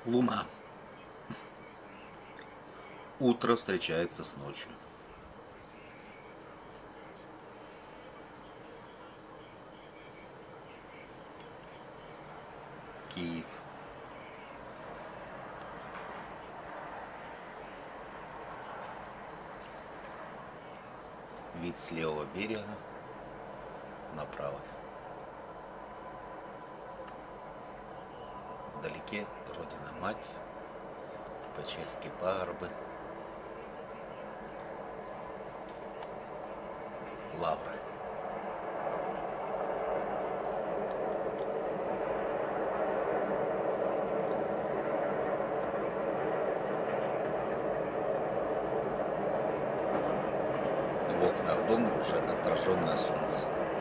Луна. Утро встречается с ночью. Киев. Вид с левого берега направо. Вдалеке Родина-Мать, Печерские пагорбы, Лавры. В окнах дома уже отраженное солнце.